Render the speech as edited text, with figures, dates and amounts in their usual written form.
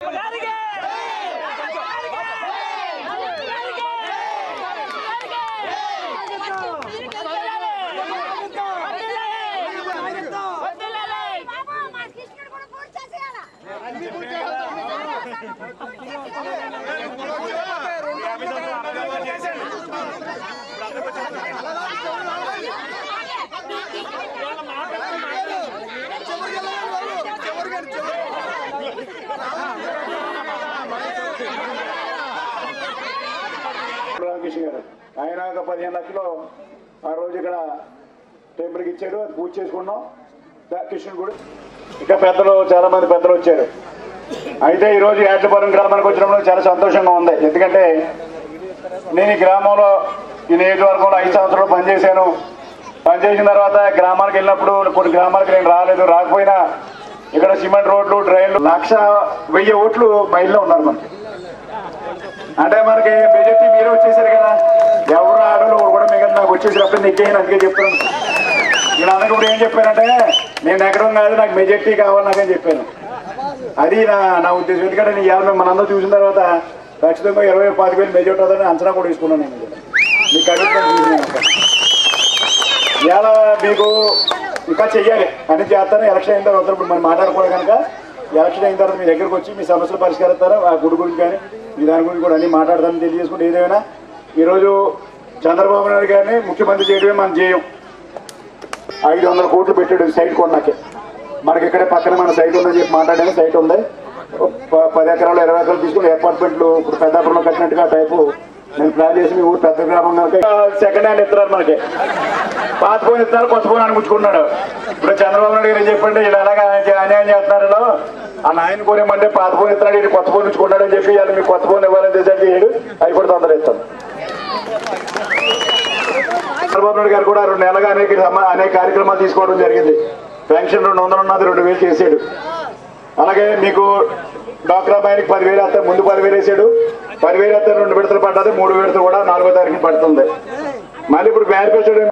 ఆయన ఒక 15 లక్షలు ఆ రోజు ఇక్కడ టెంపుల్కి ఇచ్చారు, అది పూజ చేసుకున్నాం కృష్ణుడు గుడి. ఇంకా పెద్దలు చాలా మంది పెద్దలు వచ్చారు. అయితే ఈరోజు యాట్లపురం గ్రామానికి వచ్చినప్పుడు చాలా సంతోషంగా ఉంది. ఎందుకంటే నేను ఈ గ్రామంలో ఈ నియోజకవర్గంలో 5 సంవత్సరాలు పనిచేశాను. పనిచేసిన తర్వాత గ్రామానికి వెళ్ళినప్పుడు కొన్ని గ్రామాలకు నేను రాకపోయినా ఇక్కడ సిమెంట్ రోడ్లు, డ్రైన్లు 1,1000 ఓట్లు మైల్లో ఉన్నారు మనకి. అంటే మనకి బీజేపీ మీరే వచ్చేసారు కదా, ఎవరు ఆడలు కూడా మిగతా నాకు వచ్చేసినప్పుడు నెక్కేయను. అందుకే చెప్తాను. నేను అందరికీ ఇప్పుడు ఏం చెప్పానంటే నేను ఎక్కడం కాదు, నాకు మెజార్టీ కావాలి నాకని చెప్పాను. అది నా ఉద్దేశం. ఎందుకంటే నేను ఇవాళ మనందరూ చూసిన తర్వాత ఖచ్చితంగా 20-25,000 మెజార్టీ అవుతుందని అంచనా కూడా తీసుకున్నాను. నేను మీకు కమిట్మెంట్ తీసుకున్నాను. ఇవాళ మీకు ఇంకా చెయ్యాలి అని చేస్తాను. ఎలక్షన్ అయిన తర్వాత ఇప్పుడు మనం మాట్లాడుకోవాలి కనుక ఎలక్షన్ అయిన తర్వాత మీ దగ్గరకు వచ్చి మీ సమస్యలు పరిష్కరిస్తారు. ఆ గుడి గురించి కానీ మీ దాని గురించి కూడా అన్ని మాట్లాడతానని తెలియజేసుకుంటే ఏదైనా ఈరోజు చంద్రబాబు నాయుడు గారిని ముఖ్యమంత్రి చేయడమే మనం చేయం. 500 కోట్లు పెట్టాడు సైట్ కొన్నాకే. మనకి ఇక్కడే పక్కన మన సైట్ ఉందని చెప్పి మాట్లాడాము. సైట్ ఉంది, 10 ఎకరాలు 20 ఎకరాలు తీసుకుని అపార్ట్మెంట్లు ఇప్పుడు పెద్దాపురంలో కట్టినట్టుగా టైపు నేను ప్లాన్ చేసి మీ ఊరు పెద్ద గ్రామం కనుక సెకండ్ హ్యాండ్ ఇస్తున్నారు. మనకి పాత ఫోన్ ఇస్తున్నారు, కొత్త ఫోన్ అనిపించుకున్నాడు. ఇప్పుడు చంద్రబాబు నాయుడు గారు ఏం చెప్పండి, ఇలా ఎలాగా అన్యాయం చేస్తున్నారు, ఆ నాయన కోరేమంటే పాత ఫోన్ ఇస్తున్నాడు, ఇది కొత్త ఫోన్ ఇచ్చుకున్నాడు అని చెప్పి వాళ్ళు మీకు కొత్త ఫోన్ ఇవ్వాలని తెలిసి చేయడు. అవి కూడా తొందర ఇస్తాం. చంద్రబాబు నాయుడు గారు కూడా 2 నెలలుగా అనేక కార్యక్రమాలు తీసుకోవడం జరిగింది. పెన్షన్ 200 ఉన్నది 2,000 చేసాడు. అలాగే మీకు డాక్రా బయటకి 10,000 వేస్తే ముందు 10,000 వేసాడు. 10,000 వేస్తే 2 విడతలు పడ్డది, 3 విడతలు కూడా 4వ తారీఖున పడుతుంది. మళ్ళీ ఇప్పుడు మేనిఫెస్టో